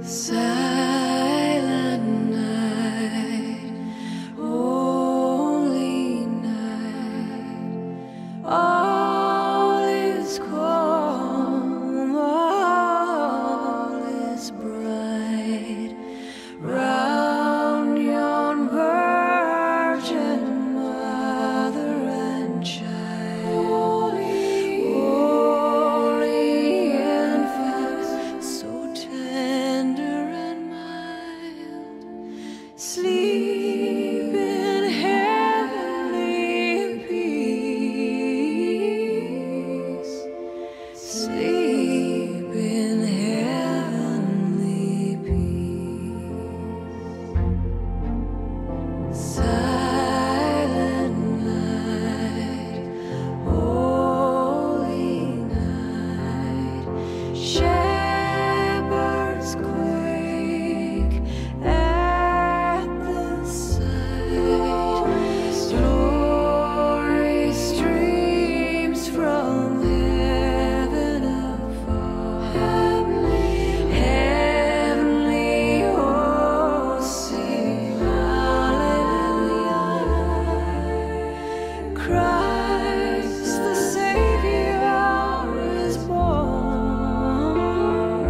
Silent night, holy night, all is calm, all is bright, round yon virgin mother and child, holy infant, so tender and mild, sleep in heavenly peace, sleep in heavenly peace. Silent night, holy night, shepherds quake at the sight, glory streams from heaven afar, heavenly hosts sing hallelujah. Christ the Savior is born.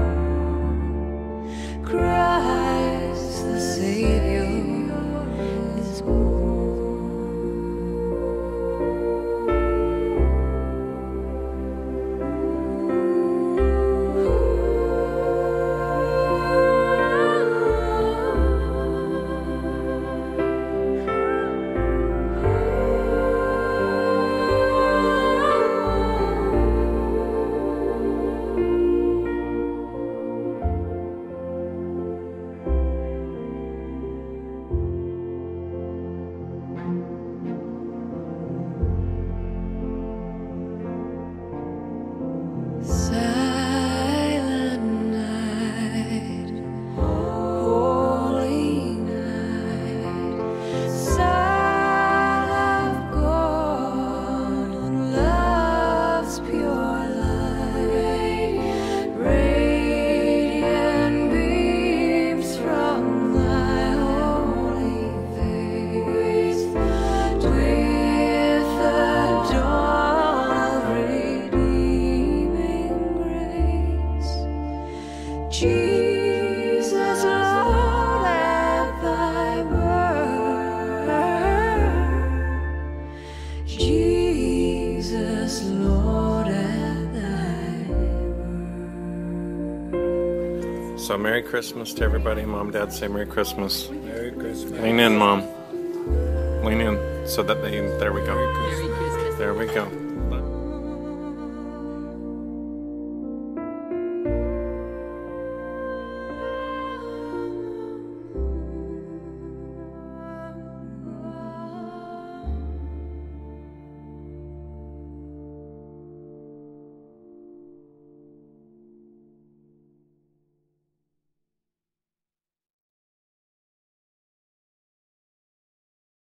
Christ the Savior is born. Silent night, holy night, Son of God, love's pure light, radiant beams from thy holy face, with the dawn of redeeming grace. Jesus, Lord, at thy birth. Jesus, Lord, at thy birth. So Merry Christmas to everybody. Mom, Dad, say Merry Christmas. Merry Christmas. Lean in, Mom. Lean in so that there we go. Merry Christmas. There we go.